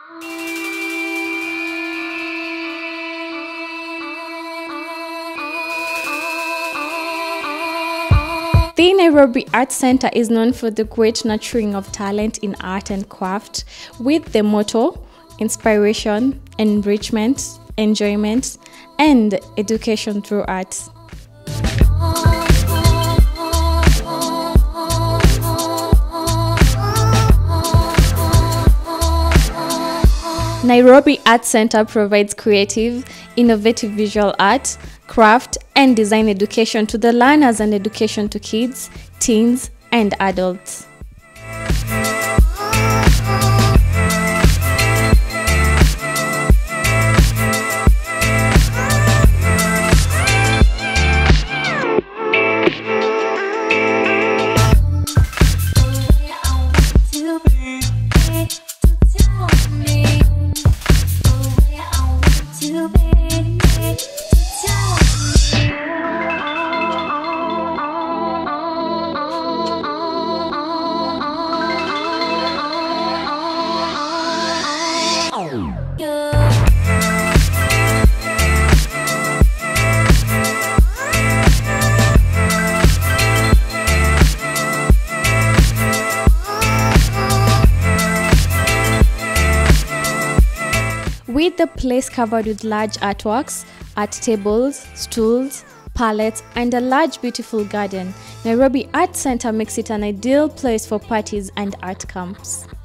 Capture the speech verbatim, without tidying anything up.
The Nairobi Art Centre is known for the great nurturing of talent in art and craft, with the motto, inspiration, enrichment, enjoyment, and education through art. Nairobi Art Centre provides creative, innovative visual art, craft, and design education to the learners and education to kids, teens, and adults. With the place covered with large artworks, art tables, stools, palettes, and a large beautiful garden, Nairobi Art Centre makes it an ideal place for parties and art camps.